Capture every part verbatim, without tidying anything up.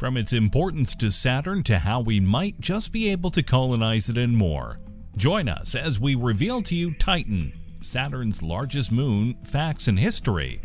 from its importance to Saturn to how we might just be able to colonize it and more. Join us as we reveal to you Titan, Saturn's largest moon, facts and history.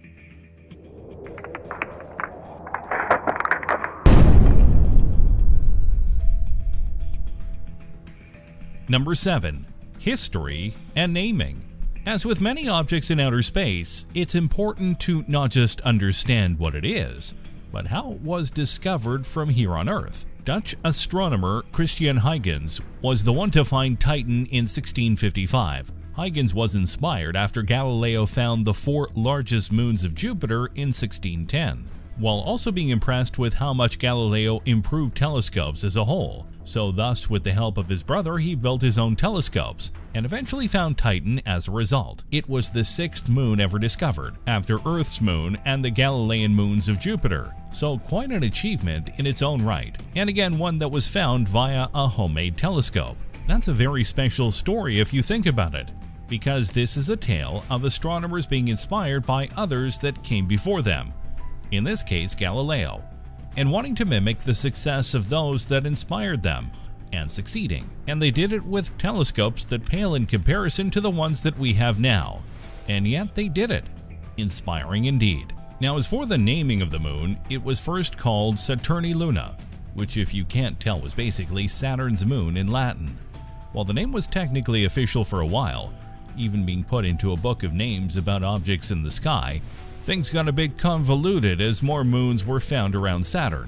Number seven. History and naming. As with many objects in outer space, it's important to not just understand what it is, but how it was discovered from here on Earth. Dutch astronomer Christiaan Huygens was the one to find Titan in sixteen fifty-five. Huygens was inspired after Galileo found the four largest moons of Jupiter in sixteen ten, while also being impressed with how much Galileo improved telescopes as a whole. So thus, with the help of his brother, he built his own telescopes, and eventually found Titan as a result. It was the sixth moon ever discovered, after Earth's moon and the Galilean moons of Jupiter, so quite an achievement in its own right, and again one that was found via a homemade telescope. That's a very special story if you think about it, because this is a tale of astronomers being inspired by others that came before them, in this case Galileo, and wanting to mimic the success of those that inspired them, and succeeding. And they did it with telescopes that pale in comparison to the ones that we have now, and yet they did it. Inspiring indeed. Now, as for the naming of the moon, it was first called Saturni Luna, which if you can't tell was basically Saturn's moon in Latin. While the name was technically official for a while, even being put into a book of names about objects in the sky, things got a bit convoluted as more moons were found around Saturn.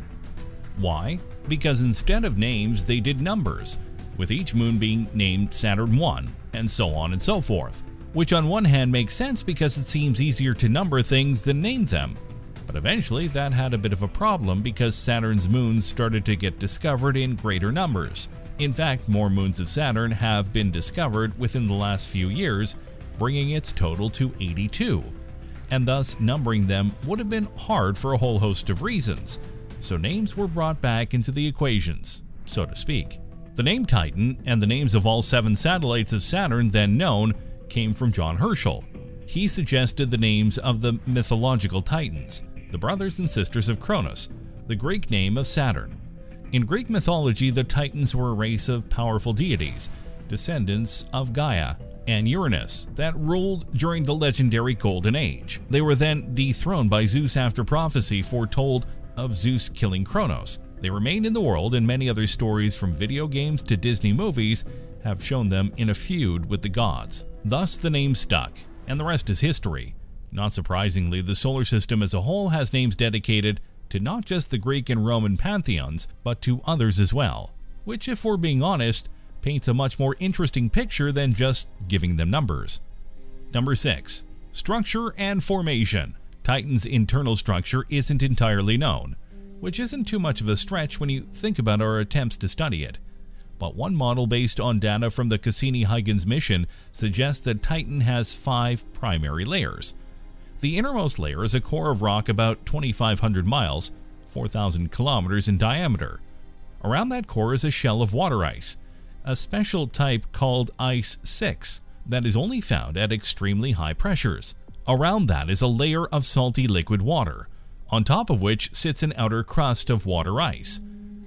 Why? Because instead of names, they did numbers, with each moon being named Saturn one, and so on and so forth. Which on one hand makes sense because it seems easier to number things than name them. But eventually that had a bit of a problem because Saturn's moons started to get discovered in greater numbers. In fact, more moons of Saturn have been discovered within the last few years, bringing its total to eighty-two. And thus numbering them would have been hard for a whole host of reasons, so names were brought back into the equations, so to speak. The name Titan and the names of all seven satellites of Saturn then known came from John Herschel. He suggested the names of the mythological Titans, the brothers and sisters of Cronus, the Greek name of Saturn. In Greek mythology, the Titans were a race of powerful deities, descendants of Gaia and Uranus, that ruled during the legendary Golden Age. They were then dethroned by Zeus after prophecy foretold of Zeus killing Kronos. They remained in the world, and many other stories from video games to Disney movies have shown them in a feud with the gods. Thus the name stuck, and the rest is history. Not surprisingly, the solar system as a whole has names dedicated to not just the Greek and Roman pantheons, but to others as well, which, if we're being honest, paints a much more interesting picture than just giving them numbers. Number six. Structure and formation. Titan's internal structure isn't entirely known, which isn't too much of a stretch when you think about our attempts to study it. But one model based on data from the Cassini-Huygens mission suggests that Titan has five primary layers. The innermost layer is a core of rock about twenty-five hundred miles, four thousand kilometers in diameter. Around that core is a shell of water ice, a special type called Ice six that is only found at extremely high pressures. Around that is a layer of salty liquid water, on top of which sits an outer crust of water ice.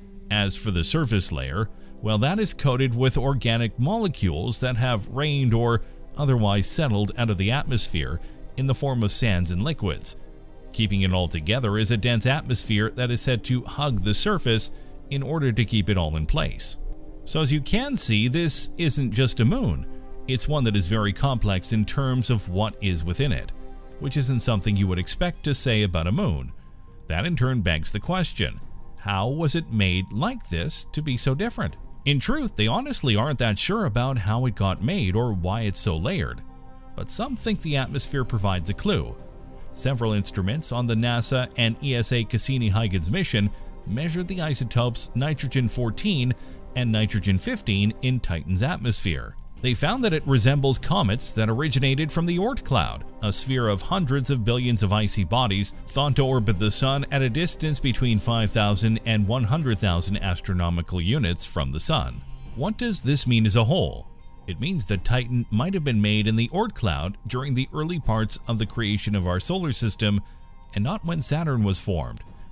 As for the surface layer, well, that is coated with organic molecules that have rained or otherwise settled out of the atmosphere in the form of sands and liquids. Keeping it all together is a dense atmosphere that is said to hug the surface in order to keep it all in place. So as you can see, this isn't just a moon. It's one that is very complex in terms of what is within it, which isn't something you would expect to say about a moon. That in turn begs the question, how was it made like this to be so different? In truth, they honestly aren't that sure about how it got made or why it's so layered, but some think the atmosphere provides a clue. Several instruments on the NASA and E S A Cassini-Huygens mission measured the isotopes nitrogen fourteen and nitrogen fifteen in Titan's atmosphere. They found that it resembles comets that originated from the Oort cloud, a sphere of hundreds of billions of icy bodies thought to orbit the Sun at a distance between five thousand and one hundred thousand astronomical units from the Sun. What does this mean as a whole? It means that Titan might have been made in the Oort cloud during the early parts of the creation of our solar system, and not when Saturn was formed,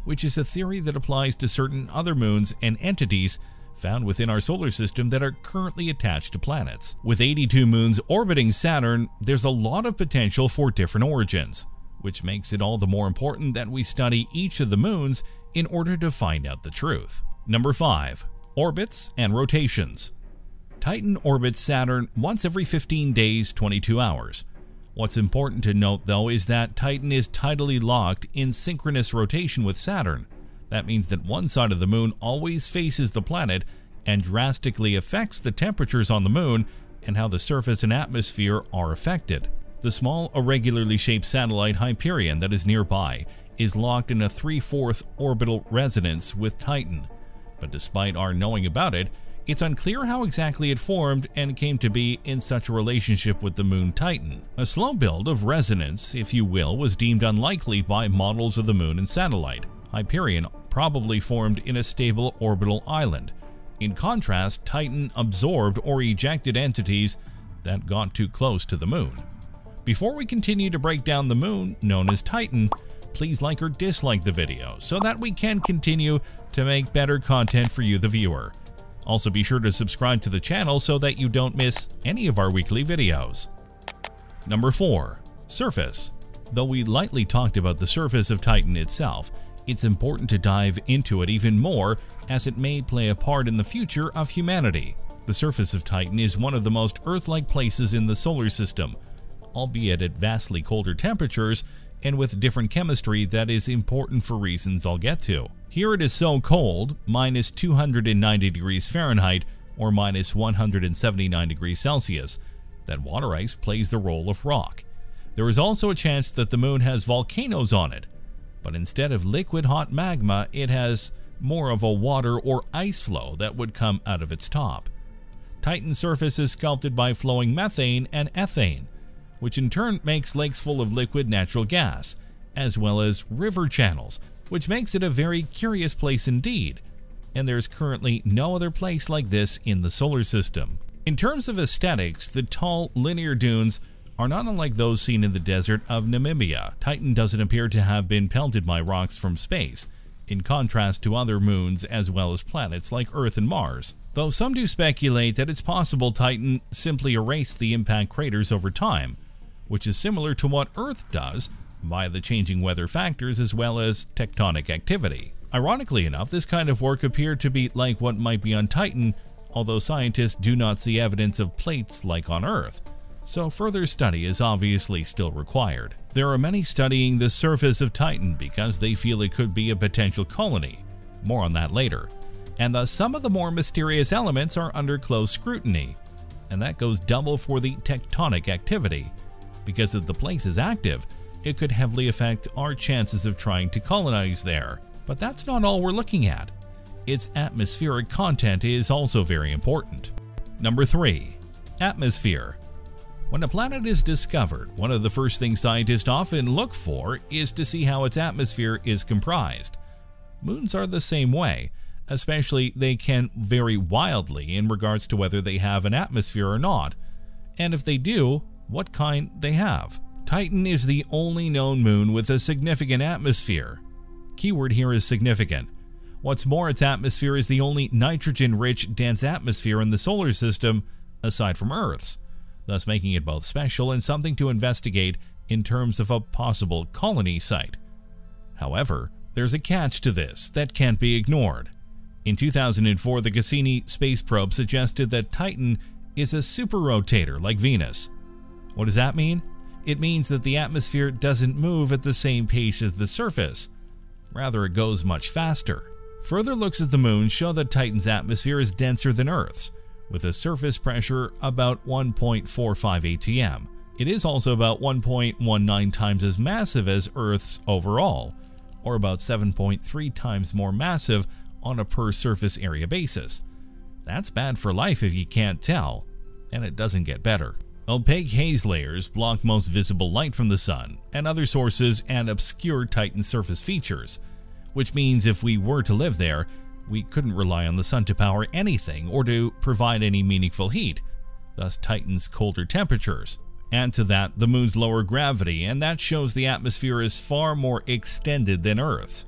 which is a theory that applies to certain other moons and entities found within our solar system that are currently attached to planets. With eighty-two moons orbiting Saturn, there's a lot of potential for different origins, which makes it all the more important that we study each of the moons in order to find out the truth. Number five. Orbits and rotations. Titan orbits Saturn once every fifteen days, twenty-two hours. What's important to note, though, is that Titan is tidally locked in synchronous rotation with Saturn. That means that one side of the moon always faces the planet and drastically affects the temperatures on the moon and how the surface and atmosphere are affected. The small, irregularly shaped satellite Hyperion that is nearby is locked in a three-fourths orbital resonance with Titan. But despite our knowing about it, it's unclear how exactly it formed and came to be in such a relationship with the moon Titan. A slow build of resonance, if you will, was deemed unlikely by models of the moon and satellite. Hyperion probably formed in a stable orbital island. In contrast, Titan absorbed or ejected entities that got too close to the moon. Before we continue to break down the moon, known as Titan, please like or dislike the video so that we can continue to make better content for you, the viewer. Also, be sure to subscribe to the channel so that you don't miss any of our weekly videos. Number four. Surface. Though we lightly talked about the surface of Titan itself, it's important to dive into it even more as it may play a part in the future of humanity. The surface of Titan is one of the most Earth-like places in the solar system, albeit at vastly colder temperatures and with different chemistry that is important for reasons I'll get to. Here it is so cold, minus two hundred ninety degrees Fahrenheit or minus one hundred seventy-nine degrees Celsius, that water ice plays the role of rock. There is also a chance that the moon has volcanoes on it, but instead of liquid hot magma, it has more of a water or ice flow that would come out of its top. Titan's surface is sculpted by flowing methane and ethane, which in turn makes lakes full of liquid natural gas, as well as river channels, which makes it a very curious place indeed, and there's currently no other place like this in the solar system. In terms of aesthetics, the tall, linear dunes are not unlike those seen in the desert of Namibia. Titan doesn't appear to have been pelted by rocks from space, in contrast to other moons as well as planets like Earth and Mars. Though some do speculate that it's possible Titan simply erased the impact craters over time, which is similar to what Earth does via the changing weather factors as well as tectonic activity. Ironically enough, this kind of work appeared to be like what might be on Titan, although scientists do not see evidence of plates like on Earth, so further study is obviously still required. There are many studying the surface of Titan because they feel it could be a potential colony. More on that later. And thus some of the more mysterious elements are under close scrutiny, and that goes double for the tectonic activity, because if the place is active, it could heavily affect our chances of trying to colonize there. But that's not all we're looking at. Its atmospheric content is also very important. Number three. Atmosphere. When a planet is discovered, one of the first things scientists often look for is to see how its atmosphere is comprised. Moons are the same way, especially they can vary wildly in regards to whether they have an atmosphere or not, and if they do, what kind they have. Titan is the only known moon with a significant atmosphere. Keyword here is significant. What's more, its atmosphere is the only nitrogen-rich, dense atmosphere in the solar system aside from Earth's, thus making it both special and something to investigate in terms of a possible colony site. However, there's a catch to this that can't be ignored. In two thousand four, the Cassini space probe suggested that Titan is a superrotator like Venus. What does that mean? It means that the atmosphere doesn't move at the same pace as the surface. Rather, it goes much faster. Further looks at the moon show that Titan's atmosphere is denser than Earth's, with a surface pressure about one point four five A T M. It is also about one point one nine times as massive as Earth's overall, or about seven point three times more massive on a per surface area basis. That's bad for life if you can't tell, and it doesn't get better. Opaque haze layers block most visible light from the sun and other sources and obscure Titan surface features, which means if we were to live there, we couldn't rely on the sun to power anything or to provide any meaningful heat, thus Titan's colder temperatures. Add to that the moon's lower gravity, and that shows the atmosphere is far more extended than Earth's.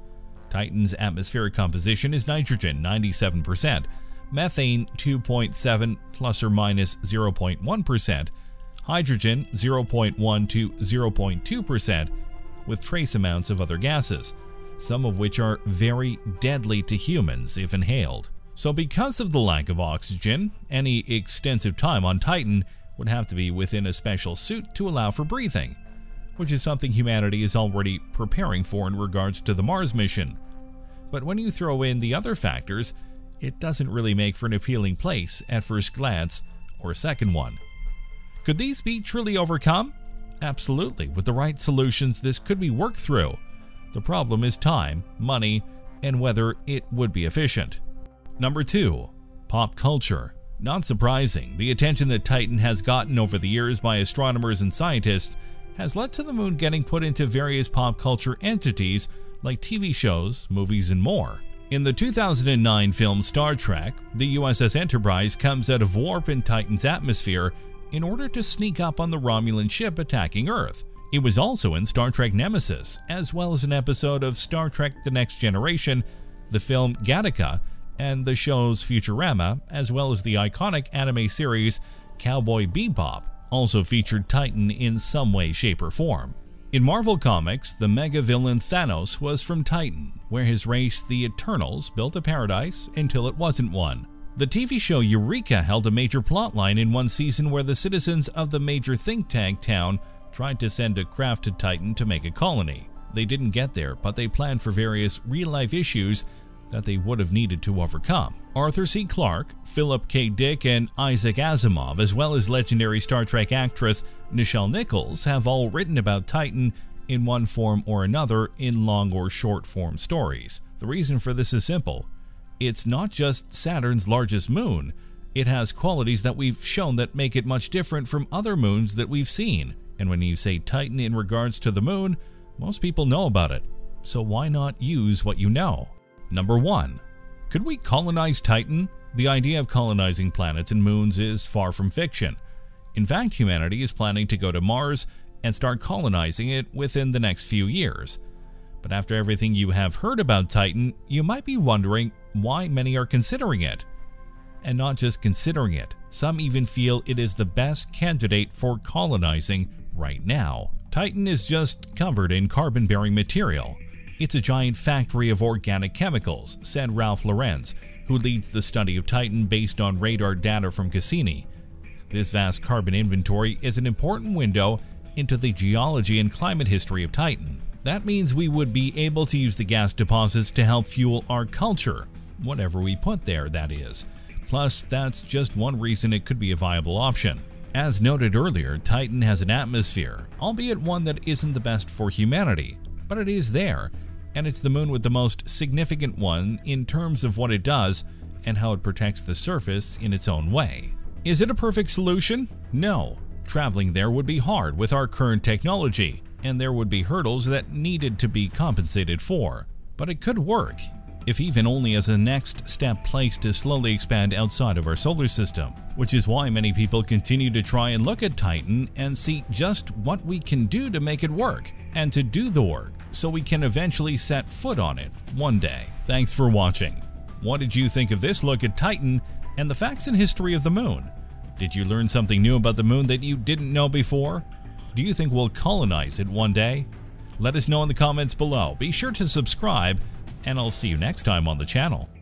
Titan's atmospheric composition is nitrogen, ninety-seven percent, methane, two point seven plus or minus zero point one percent, hydrogen, zero point one to zero point two percent, with trace amounts of other gases, some of which are very deadly to humans if inhaled. So because of the lack of oxygen, any extensive time on Titan would have to be within a special suit to allow for breathing, which is something humanity is already preparing for in regards to the Mars mission. But when you throw in the other factors, it doesn't really make for an appealing place at first glance or a second one. Could these be truly overcome? Absolutely. With the right solutions, this could be worked through. The problem is time, money, and whether it would be efficient. Number two, pop culture. Not surprising, the attention that Titan has gotten over the years by astronomers and scientists has led to the moon getting put into various pop culture entities like T V shows, movies, and more. In the two thousand nine film Star Trek, the U S S Enterprise comes out of warp in Titan's atmosphere in order to sneak up on the Romulan ship attacking Earth. It was also in Star Trek Nemesis, as well as an episode of Star Trek The Next Generation, the film Gattaca, and the shows Futurama, as well as the iconic anime series Cowboy Bebop, also featured Titan in some way, shape, or form. In Marvel Comics, the mega villain Thanos was from Titan, where his race, the Eternals, built a paradise until it wasn't one. The T V show Eureka held a major plotline in one season where the citizens of the major think tank town tried to send a craft to Titan to make a colony. They didn't get there, but they planned for various real-life issues that they would have needed to overcome. Arthur C. Clarke, Philip K. Dick, and Isaac Asimov, as well as legendary Star Trek actress Nichelle Nichols, have all written about Titan in one form or another in long or short form stories. The reason for this is simple. It's not just Saturn's largest moon. It has qualities that we've shown that make it much different from other moons that we've seen. And when you say Titan in regards to the moon, most people know about it. So why not use what you know? Number one. Could we colonize Titan? The idea of colonizing planets and moons is far from fiction. In fact, humanity is planning to go to Mars and start colonizing it within the next few years. But after everything you have heard about Titan, you might be wondering why many are considering it. And not just considering it, some even feel it is the best candidate for colonizing right now. Titan is just covered in carbon-bearing material. It's a giant factory of organic chemicals, said Ralph Lorenz, who leads the study of Titan based on radar data from Cassini. This vast carbon inventory is an important window into the geology and climate history of Titan. That means we would be able to use the gas deposits to help fuel our culture, whatever we put there, that is. Plus, that's just one reason it could be a viable option. As noted earlier, Titan has an atmosphere, albeit one that isn't the best for humanity, but it is there, and it's the moon with the most significant one in terms of what it does and how it protects the surface in its own way. Is it a perfect solution? No. Traveling there would be hard with our current technology, and there would be hurdles that needed to be compensated for. But it could work, if even only as a next step place to slowly expand outside of our solar system, which is why many people continue to try and look at Titan and see just what we can do to make it work, and to do the work, so we can eventually set foot on it one day. Thanks for watching. What did you think of this look at Titan and the facts and history of the moon? Did you learn something new about the moon that you didn't know before? Do you think we'll colonize it one day? Let us know in the comments below. Be sure to subscribe, and I'll see you next time on the channel.